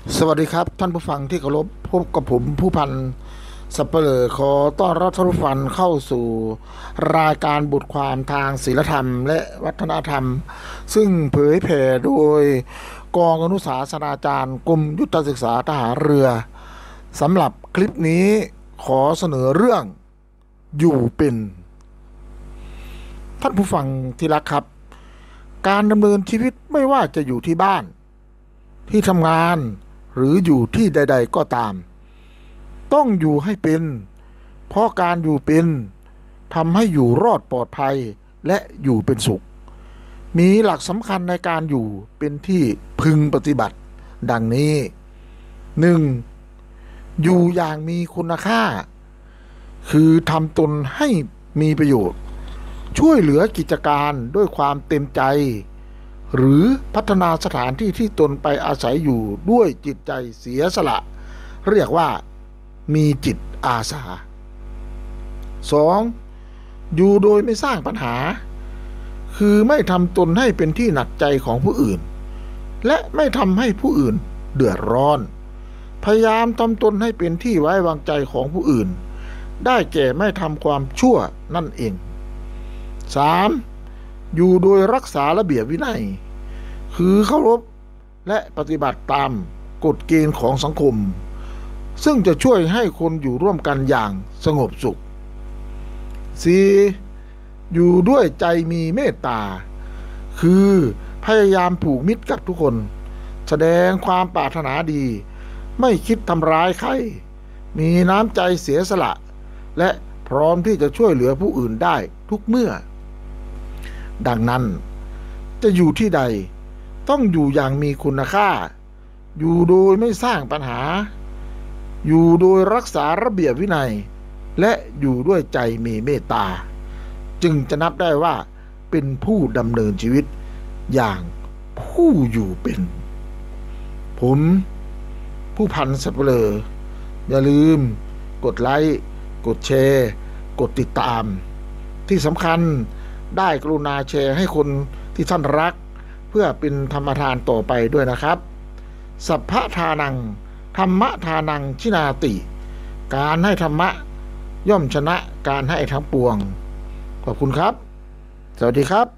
สวัสดีครับท่านผู้ฟังที่เคารพพบกับผมผู้พันสัปเหร่อขอต้อนรับท่านผู้ฟังเข้าสู่รายการบทความทางศีลธรรมและวัฒนธรรมซึ่งเผยแผ่โดยกองอนุสาสนาจารย์กรมยุทธศึกษาทหารเรือสำหรับคลิปนี้ขอเสนอเรื่องอยู่เป็นท่านผู้ฟังที่รักครับการดำเนินชีวิตไม่ว่าจะอยู่ที่บ้านที่ทำงานหรืออยู่ที่ใดๆก็ตามต้องอยู่ให้เป็นเพราะการอยู่เป็นทำให้อยู่รอดปลอดภัยและอยู่เป็นสุขมีหลักสำคัญในการอยู่เป็นที่พึงปฏิบัติดังนี้ 1. อยู่อย่างมีคุณค่าคือทำตนให้มีประโยชน์ช่วยเหลือกิจการด้วยความเต็มใจหรือพัฒนาสถานที่ที่ตนไปอาศัยอยู่ด้วยจิตใจเสียสละเรียกว่ามีจิตอาสา 2. อยู่โดยไม่สร้างปัญหาคือไม่ทำตนให้เป็นที่หนักใจของผู้อื่นและไม่ทำให้ผู้อื่นเดือดร้อนพยายามทำตนให้เป็นที่ไว้วางใจของผู้อื่นได้แก่ไม่ทำความชั่วนั่นเอง 3. อยู่โดยรักษาระเบียบวินัยคือเคารพและปฏิบัติตามกฎเกณฑ์ของสังคมซึ่งจะช่วยให้คนอยู่ร่วมกันอย่างสงบสุข 4. อยู่ด้วยใจมีเมตตาคือพยายามผูกมิตรกับทุกคนแสดงความปรารถนาดีไม่คิดทำร้ายใครมีน้ำใจเสียสละและพร้อมที่จะช่วยเหลือผู้อื่นได้ทุกเมื่อดังนั้นจะอยู่ที่ใดต้องอยู่อย่างมีคุณค่าอยู่โดยไม่สร้างปัญหาอยู่โดยรักษาระเบียบวินัยและอยู่ด้วยใจมีเมตตาจึงจะนับได้ว่าเป็นผู้ดำเนินชีวิตอย่างผู้อยู่เป็นผมผู้พันสัปเหร่ออย่าลืมกดไลค์กดแชร์กดติดตามที่สำคัญได้กรุณาแชร์ให้คนที่ท่านรักเพื่อเป็นธรรมทานต่อไปด้วยนะครับสัพพะทานังธรรมะทานังชินาติการให้ธรรมะย่อมชนะการให้ทั้งปวงขอบคุณครับสวัสดีครับ